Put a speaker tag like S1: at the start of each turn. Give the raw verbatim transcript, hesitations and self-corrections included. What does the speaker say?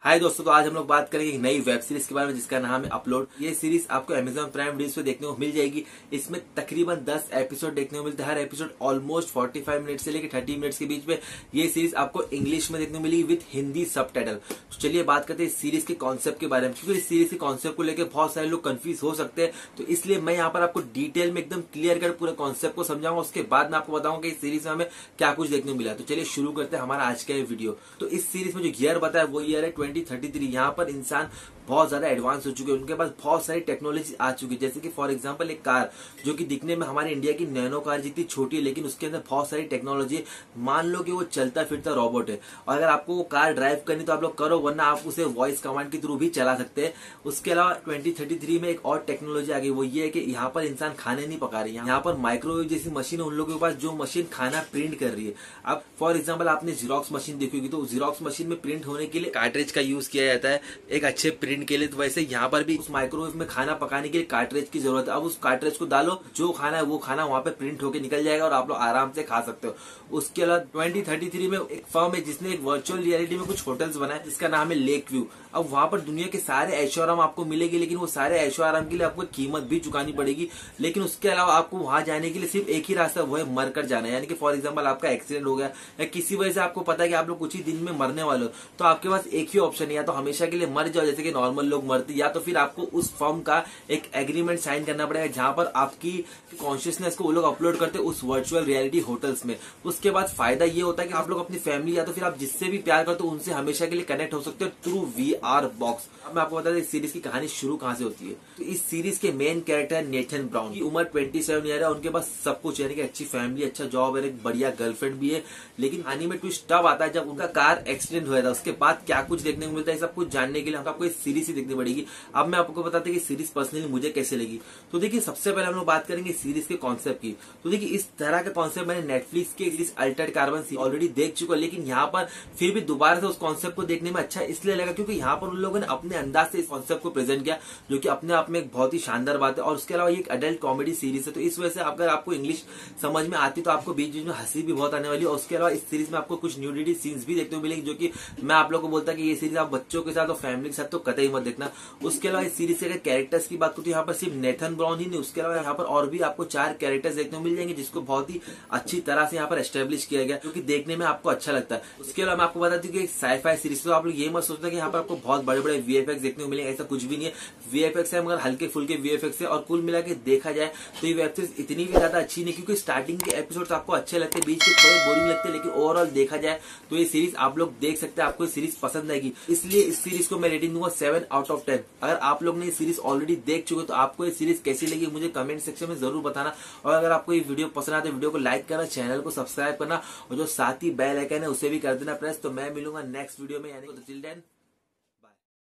S1: हाय दोस्तों, तो आज हम लोग बात करेंगे एक नई वेब सीरीज के बारे में जिसका नाम है अपलोड। ये सीरीज आपको अमेजॉन प्राइम वीडियो पे देखने को मिल जाएगी। इसमें तकरीबन दस एपिसोड देखने को मिलते हैं। हर एपिसोड ऑलमोस्ट पैंतालीस मिनट से लेकर तीस मिनट्स के बीच में ये सीरीज आपको इंग्लिश में देखने को मिलेगी विद हिंदी सबटाइटल। तो चलिए बात करते हैं इस सीरीज के कॉन्सेप्ट के बारे में, क्योंकि इस सीरीज के कॉन्सेप्ट को लेकर बहुत सारे लोग कंफ्यूज हो सकते हैं। तो इसलिए मैं यहाँ पर आपको डिटेल में एकदम क्लियर कर पूरे कॉन्सेप्ट को समझाऊंगा। उसके बाद मैं आपको बताऊंगा इस सीरीज में हमें क्या कुछ देखने को मिला। तो चलिए शुरू करते हैं हमारा आज का ये वीडियो। तो इस सीरीज में जो ईयर बताया वो ईयर है ट्वेंटी थर्टी थ्री। यहाँ पर इंसान बहुत ज्यादा एडवांस हो चुके हैं, उनके पास बहुत सारी टेक्नोलॉजी आ चुकी है। जैसे कि फॉर एग्जांपल एक कार जो कि दिखने में हमारे इंडिया की नैनो कार जितनी छोटी है, लेकिन उसके अंदर बहुत सारी टेक्नोलॉजी है। मान लो कि वो चलता फिरता रोबोट है, और अगर आपको वो कार ड्राइव करनी तो आप लोग करो, वरना आप उसे वॉइस कमांड के थ्रू भी चला सकते हैं। उसके अलावा ट्वेंटी थर्टी थ्री में एक और टेक्नोलॉजी आ गई, वो ये है कि यहाँ पर इंसान खाने नहीं पका रही है। यहाँ पर माइक्रोवेव जैसी मशीन है उन लोगों के पास, जो मशीन खाना प्रिंट कर रही है। अब फॉर एग्जाम्पल आपने जीरोक्स मशीन देखी होगी, तो जीरोक्स मशीन में प्रिंट होने के लिए कार्ट्रिज का यूज किया जाता है एक अच्छे प्रिंट के लिए। तो वैसे यहाँ पर भी उस माइक्रोवेव में खाना पकाने के लिए कार्ट्रिज की जरूरत है। अब उस कार्ट्रिज को डालो, जो खाना है वो खाना वहां पे प्रिंट होकर निकल जाएगा और आप लोग आराम से खा सकते हो। उसके अलावा ट्वेंटी थर्टी थ्री में एक फर्म है जिसने एक वर्चुअल रियलिटी में कुछ होटल्स बनाए जिसका नाम है लेक व्यू। अब वहां पर दुनिया के सारे ऐशो आराम आपको मिलेगी, लेकिन वो सारे ऐशो आराम के लिए आपको कीमत भी चुकानी पड़ेगी। लेकिन उसके अलावा आपको वहां जाने के लिए सिर्फ एक ही रास्ता, वो है मरकर जाना है। यानी कि फॉर एग्जाम्पल आपका एक्सीडेंट हो गया या किसी वजह से आपको पता है कि आप लोग कुछ ही दिन में मरने वाले हो, तो आपके पास एक ही ऑप्शन है, या तो हमेशा के लिए मर जाओ जैसे कि नॉर्मल लोग मरते, या तो फिर आपको उस फर्म का एक एग्रीमेंट साइन करना पड़ेगा जहां पर आपकी कॉन्शियसनेस को वो लोग अपलोड करते हैं उस वर्चुअल रियलिटी होटल्स में। उसके बाद फायदा ये होता है कि आप लोग अपनी फैमिली या तो फिर आप जिससे भी प्यार करते हो उनसे हमेशा के लिए कनेक्ट हो सकते हो थ्रू वी आर बॉक्स। अब मैं आपको बता दें इस सीरीज की कहानी शुरू कहां से होती है। तो इस सीरीज के मेन कैरेक्टर है नेथन ब्राउन की उम्र सत्ताईस ईयर है। उनके पास सब कुछ, यानी कि अच्छी फैमिली, अच्छा जॉब है, एक बढ़िया गर्लफ्रेंड भी है। लेकिन कहानी में ट्विस्ट तब आता है जब उनका कार एक्सीडेंट हुआ था। उसके बाद क्या कुछ देखने को मिलता है, सब कुछ जानने के लिए आपको इस सीरीज ही देखनी पड़ेगी। अब मैं आपको बताते हैं कि सीरीज पर्सनली मुझे कैसे लगी। तो देखिए सबसे पहले हम लोग बात करेंगे सीरीज के कॉन्सेप्ट की। तो देखिए इस तरह का कॉन्सेप्ट मैंने नेटफ्लिक्स के सीरीज अल्टर्ड कार्बन ऑलरेडी देख चुका, लेकिन यहाँ पर फिर भी दोबारा से उस कॉन्सेप्ट को देखने में अच्छा इसलिए लगा क्योंकि यहाँ पर उन लोगों ने अपने अंदाज से इस कॉन्सेप्ट को प्रेजेंट किया, जो कि अपने आप में एक बहुत ही शानदार बात है। और उसके अलावा ये एक अडल्ट कॉमेडी सीरीज है, तो इस वजह से अगर आपको इंग्लिश समझ में आती तो आपको बीच बीच में हंसी भी बहुत आने वाली है। और उसके अलावा इस सीरीज में आपको कुछ न्यूडिटी सीन्स भी देखने को मिलेंगे, जो कि मैं आप लोगों को बोलता कि ये सीरीज आप बच्चों के साथ और फैमिली के साथ तो कतई मत देखना। उसके अलावा इस सीरीज के अगर कैरेक्टर्स की बात करूं तो यहाँ पर सिर्फ नेथन ब्राउन ही नहीं, उसके अलावा यहाँ पर और भी आपको चार कैरेक्टर्स देखने को मिल जाएंगे, जिसको बहुत ही अच्छी तरह से यहाँ पर एस्टेब्लिश किया गया, जो कि देखने में आपको अच्छा लगता है। उसके अलावा मैं आपको बता दूं कि एक साईफाई सीरीज, तो आप लोग ये मत सोचना कि यहाँ पर आपको बहुत बड़े बड़े वीएफएक्स देखने को मिलेंगे, ऐसा कुछ भी नहीं है। वीएफएक्स है मगर हल्के फुल्के वीएफएक्स है, और कुल मिला के देखा जाए तो ये वेब सीरीज इतनी भी ज्यादा अच्छी नहीं, क्योंकि स्टार्टिंग के एपिसोड आपको अच्छे लगते हैं, बीच के थोड़े बोरिंग लगते हैं, लेकिन ओवरऑल देखा जाए तो ये सीरीज आप लोग देख सकते हैं, आपको ये सीरीज पसंद आएगी। इसलिए इस सीरीज को मैं रेटिंग दूंगा सेवन आउट ऑफ टेन। अगर आप लोग ने ये सीरीज ऑलरेडी देख चुके तो आपको ये सीरीज कैसी लगी मुझे कमेंट सेक्शन में जरूर बताना। और अगर आपको ये वीडियो पसंद आए तो वीडियो को लाइक करना, चैनल को सब्सक्राइब करना, और जो साथ ही बेल आइकन है उसे भी कर देना प्रेस। तो मैं मिलूंगा नेक्स्ट वीडियो में, यानी टिल देन